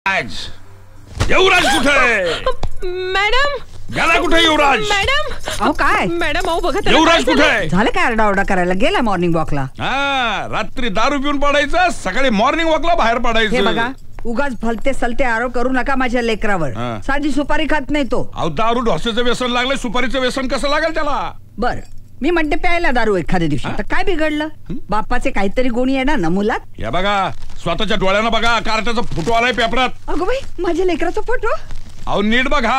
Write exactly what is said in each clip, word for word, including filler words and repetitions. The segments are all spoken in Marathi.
युवराज कुठे? मॅडम गेला कुठे युवराज? मॅडम अहो काय मॅडम अहो बघा युवराज कुठे? झालं काय आरडाओरडा करायला? गेला मॉर्निंग वॉकला. हा रात्री दारू पिऊन पडायचं, सकाळी मॉर्निंग वॉकला बाहेर हे पडायचं. बघा उगाच भलते सलते आरोप करू नका माझ्या लेकरावर. साधी सुपारी खात नाही तो. अहो दारू ढोसाचं व्यसन लागलंय, सुपारीचं व्यसन कसं लागेल त्याला? बर मी म्हणते प्यायला दारू एखाद्या दिवशी तर काय बिघडलं? बापाचे काहीतरी गुण येणार ना मुलात. या बघा स्वतःच्या डोळ्यानं बघा, कार्टाचा फोटो आलाय पेपरात. अगो बाई माझ्या लेकराचा फोटो. अहो नीट बघा.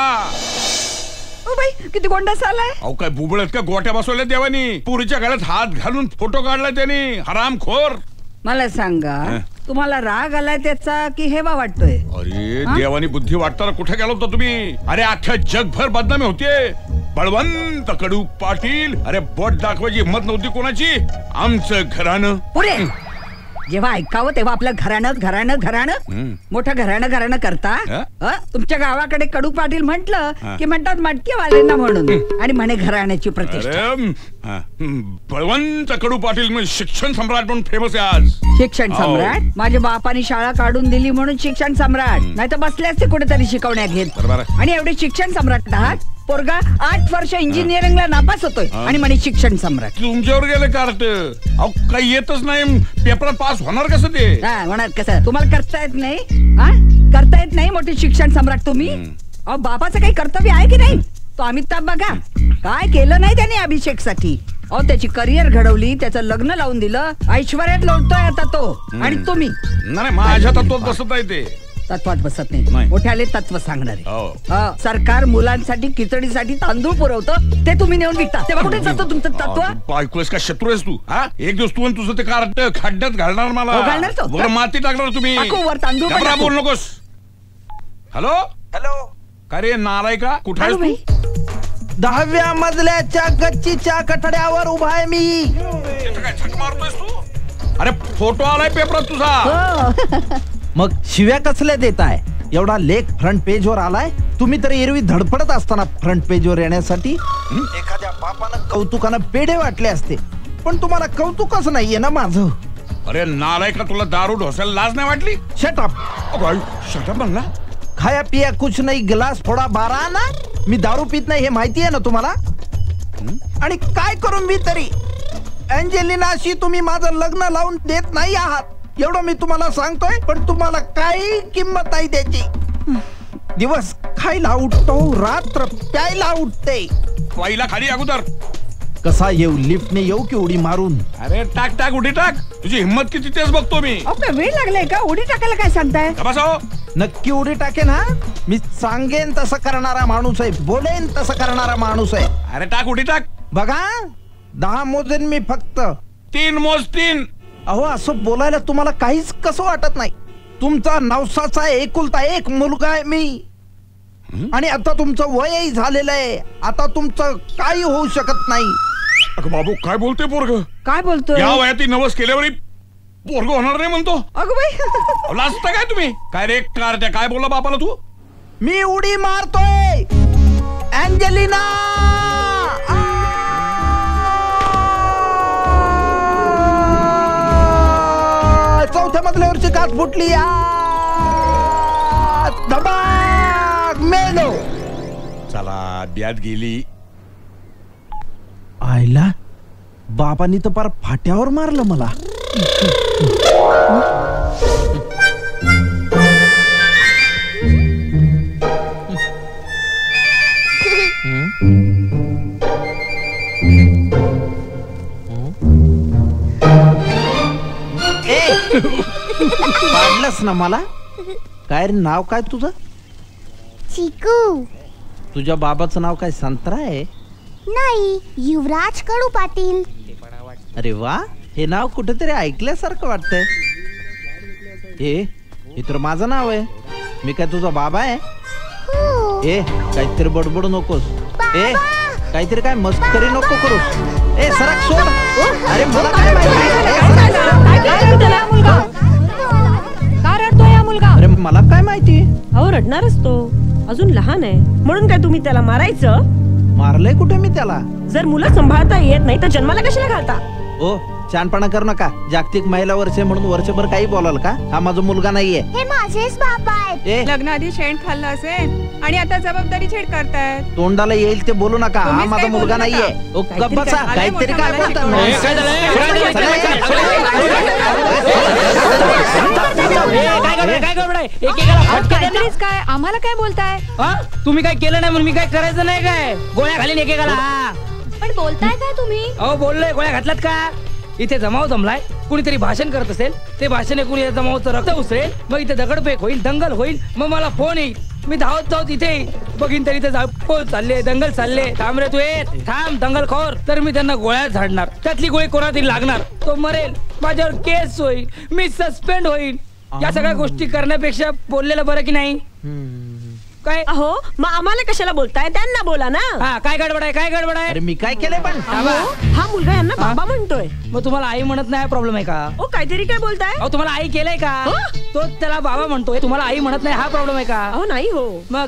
ओ बाई किती गोंडास आलाय. अहो काय बुबळत का गोट्या बसवल्या देवानी? पुरीच्या गळ्यात हात घालून फोटो काढलाय त्यांनी, हरामखोर. मला सांगा तुम्हाला राग आलाय त्याचा की हेवा वाटतोय? अरे देवानी बुद्धी वाटताना कुठे गेलो होता तुम्ही? अरे अख्ख्या जगभर बदनामी होते. बळवंत कडू पाटील, अरे बोट दाखवायची हिंमत नव्हती कोणाची. आमचं घराणं पुरे जेव्हा ऐकावं तेव्हा आपलं घराणं घराणं घराणं मोठं घराणं घराणं करता. तुमच्या गावाकडे कडू पाटील म्हटलं की म्हणतात मटकेवाल्यांना म्हणून, आणि म्हणे घराण्याची प्रतिष्ठा. बळवंत कडू पाटील शिक्षण सम्राट म्हणून फेमस आहे आज. शिक्षण सम्राट? माझ्या बापाने शाळा काढून दिली म्हणून शिक्षण सम्राट? नाही तर बसले असते कुठेतरी शिकवण्यात घेत. आणि एवढे शिक्षण सम्राट आहात. पोरगा आठ वर्ष इंजिनिअरिंगला नापास होतोय आणि म्हणे शिक्षण सम्राट. तुमच्यावर गेले कार्ट. अहो काही येतच नाही, पेपरात पास होणार कसं ते? होणार कसं? तुम्हाला करता येत नाही? करता येत नाही मोठे शिक्षण सम्राट तुम्ही? अहो बापाचं काही कर्तव्य आहे की नाही? तो अमिताभ बघा काय केलं नाही त्याने अभिषेक साठी. अहो त्याची करिअर घडवली, त्याचं लग्न लावून दिलं, ऐश्वर्यात लोटतोय आता तो. आणि तुम्ही? नाही माझ्या तत्वात बसत आहे ते. तत्वात बसत नाही, मोठ्याले तत्व सांगणारे. सरकार मुलांसाठी खिचडीसाठी तांदूळ पुरवतं, ते तुम्ही नेऊन विकता. तेव्हा कुठे जातं तुमचं तत्व? ऐकूस का शत्रू आहेस तू? हा एक दिवस तू तुझं ते कार्ट खड्ड्यात घालणार मला. घालणार तो? वर माती टाकणार तुम्ही. वर तांदूळ बोल नकोस. हॅलो हॅलो काय रे नालाय का? कुठे आहेस तू? दहाव्या मजल्याच्या गच्चीच्या कठड्यावर उभा आहे मी. झक मारतोयस तू? अरे फोटो आलाय पेपरात तुझा. मग शिव्या कसल्या देताय? एवढा लेख फ्रंट पेज वर आलाय. तुम्ही तर एरवी धडपडत असताना फ्रंट पेज वर येण्यासाठी. एखाद्या बापानं कौतुकानं पेढे वाटले असते, पण तुम्हाला कौतुकच नाहीये ना माझं. अरे नालाय का, तुला दारू ढोसायला लाज नाही वाटली? शटअप. शटअप म्हणला. खाया पिया कुछ नाही, गिलास फोडा बारा ना. मी दारू पित नाही हे माहिती आहे ना तुम्हाला. आणि काय करू मी तरी? अँजेलिनाशी तुम्ही माझं लग्न लावून देत नाही आहात एवढं मी तुम्हाला सांगतोय, पण तुम्हाला काही किंमत नाही त्याची. दिवस खायला उठतो, रात्र प्यायला उठते. पहिला खाली अगोदर कसा येऊ? लिफ्टने येऊ की उडी मारून? अरे टाक टाक उडी टाक. तुझी हिंमत किती तेच बघतो मी. वेळ लागलाय का उडी टाकायला? काय सांगताय? नक्की उडी टाके ना. मी सांगेन तसं करणारा माणूस आहे, बोलेन तसं करणारा माणूस आहे. अरे टाक उडी टाक. बघा दहा मोजेन मी फक्त. तीन मोज तीन. अहो असं बोलायला तुम्हाला काहीच कसं वाटत नाही? तुमचा नवसाचा एकुलता एक मुलगा आहे मी, आणि आता तुमचं वयही झालेलं आहे. आता तुमचं काही होऊ शकत नाही. अगं बाबू काय बोलतोय पोरग? काय बोलतोय? या वयात नवस केल्यावर पोरग होणार नाही म्हणतो. अगं बाई लाजता काय तुम्ही? काय रे कारट्या काय बोलला बापाला तू? मी उडी मारतोय अँजेलिना. चौथ्या मजल्यावरची काच फुटली. धबाक मेलो. चला ब्यात गेली. आईला बापानी तर पार फाट्यावर मारलं मला. पाडलंस ना मला. काय रे नाव काय तुझं? चिकू. तुझ्या बाबाचं नाव काय संत्रा आहे? नाही, युवराज कडू पाटील. अरे वा, हे नाव कुठेतरी ऐकल्यासारखं वाटतंय. हे हे तर माझं नाव आहे. मी काय तुझा बाबा आहे? ए काहीतरी बडबडू नकोस. ए काहीतरी काय मस्करी नको करूस. ए सरक सोड. अरे मला काय अरे मला काय माहिती? अहो रडणारच तो, अजून लहान आहे म्हणून काय तुम्ही त्याला मारायचं? मारलंय कुठे मी त्याला? जर मुलं सांभाळता येत नाही तर जन्माला कशाला घालता? ओ शहाणपणा करू नका. जागतिक महिला वर्ष आहे म्हणून वर्षभर काही बोलाल का? हा माझा मुलगा नाहीये. हे माझेच बाबा आहेत. ए लग्नाआधी शेण खाल्लं असेल आणि आता जबाबदारी छेड करतायत. तोंडाला येईल ते बोलू नका. हा तुम्हीच माझा काही मुलगा बोलू नका. नाहीये. ओ, काहीतरी गप्प बसा. काय- काहीतरी काय आलाय बोलता? मोठा ए, मला काय झालंय? शिकवलं. चला, ए, काय गडबड काय गडबड आहे? एकेकाला फटके देणं? काहीतरीच काय आम्हाला काय बोलताय? हा? तुम्ही काय केलं नाही म्हणून मी काय करायचं नाही काय? गोळ्या घालीन एकेकाला. हा. पण बोलताय काय तुम्ही? अहो बोललोय, गोळ्या घातल्यात का? इथे जमाव जमलाय, कुणीतरी भाषण करत असेल, ते भाषण ऐकून या जमावचं रक्त उसरेल, मग इथे दगडफेक होईल, दंगल होईल, मग मला फोन येईल, मी धावत धावत इथे येईल. बघीन तरी इथे पोल चालले, दंगल चालले. थांब रे तू, ये थांब दंगल खोर. तर मी त्यांना गोळ्या झाडणार, त्यातली गोळी कोणातरी लागणार, तो मरेल, माझ्यावर केस होईल, मी सस्पेंड होईल. या सगळ्या गोष्टी करण्यापेक्षा बोललेलं बरं की नाही? काय अहो मग आम्हाला कशाला बोलताय? त्यांना बोला ना. हा काय गडबड आहे? काय गडबड आहे? अरे मी काय केलंय पण? अहो, हा मुलगा यांना बाबा म्हणतोय. मग तुम्हाला आई म्हणत नाही, प्रॉब्लेम आहे का? ओ काहीतरी काय बोलताय? अहो तुम्हाला आई केलंय का? तो त्याला बाबा म्हणतोय, तुम्हाला आई म्हणत नाही, हा प्रॉब्लेम आहे का? अहो नाही हो. मग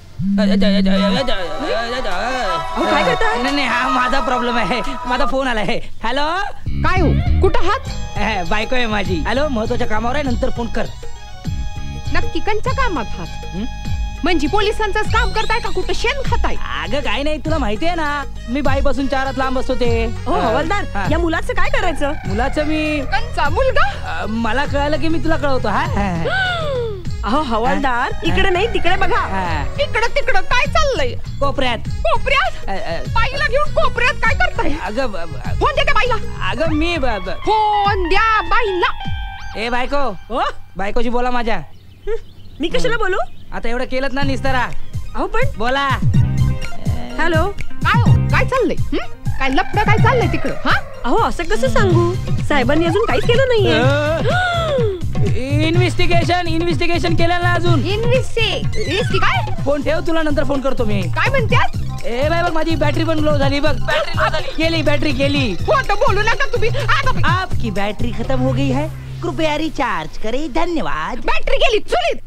अहो काय करताय? नाही नाही, हा माझा प्रॉब्लेम आहे. माझा फोन आलाय. हॅलो, काय हो कुठं हात? अह, बायको आहे माझी. हॅलो, महत्वाच्या कामावर आहे, नंतर फोन कर. नक्की कंच्या कामात हात? हं? म्हणजे पोलिसांचंच काम करताय का कुठं शेण खाताय? अगं काय नाही, तुला माहिती आहे ना, मी बाईपासून चारात लांब असतो ते. हो हवालदार, हा. या मुलाचं काय करायचं? मुलाचं मी कंचा मुलगा? अह, मला कळालं की मी तुला कळवतो. हा अहो हवालदार, इकडे नाही तिकडे बघा. हा. इकडं तिकडं काय चाललंय? कोपऱ्यात. कोपऱ्यात? अह, अह, बाईला घेऊन कोपऱ्यात काय करताय? अगं ब- ब- फोन द्या त्या बाईला. अगं मी ब- ब- फोन द्या बाईला. ए बायको, हो बायकोशी बोला माझ्या. मी कशाला बोलू? आता एवढं केलं ना निस्तारा, अहो पण बोला. हॅलो. काय हो काय चाललंय? हं? काय लफडं काय चाललंय तिकडं? हा अहो असं कसं सांगू? साहेबांनी अजून काहीच केलं नाहीये. इन्व्हेस्टिगेशन इन्व्हेस्टिगेशन केलं ना अजून? इन्व्हेस्टी काय? फोन ठेव, तुला नंतर फोन करतो मी. काय म्हणतात? ए बाय बघ, माझी बॅटरी पण लो झाली बघ. बॅटरी लो झाली, गेली बॅटरी गेली. खोटं बोलू नका तुम्ही. अगं, आपकी बैटरी खत्म हो गई है, कृपया रिचार्ज करे, धन्यवाद. बॅटरी गेली चुलीत.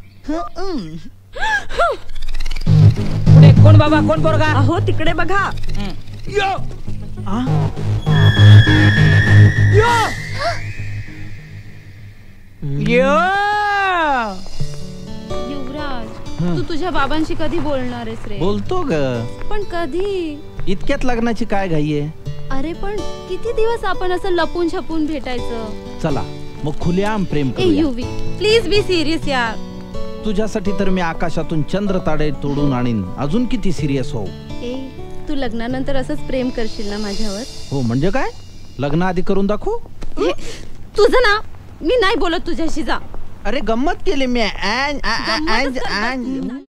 पुढे कोण बाबा, कोण पोरगा? अहो तिकडे बघा. यो यो युवराज, तू तुझ्या बाबांशी कधी बोलणार आहेस रे? बोलतो ग. पण कधी? इतक्यात लग्नाची काय घाई आहे? अरे पण किती दिवस आपण असं लपून छपून भेटायचं? चला मग खुलेआम प्रेम ए करूया. युवी, प्लीज बी सिरियस यार. तुझ्यासाठी तर मी आकाशातून चंद्र ताडे तोडून आणीन. अजून किती सिरियस हो? ए, तू लग्नानंतर असंच प्रेम करशील ना माझ्यावर? हो म्हणजे काय? लग्न आधी करून दाखवू? हे, तुझं ना, मी नाही बोलत तुझ्याशी, जा. अरे गंमत केली मी. अँज- अँज- गंमतच अँज- करतात अँज- तुम्ही.